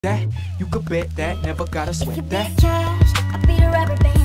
that, you could bet that, never gotta If you sweat be that. the cash, I'll be the rubber band.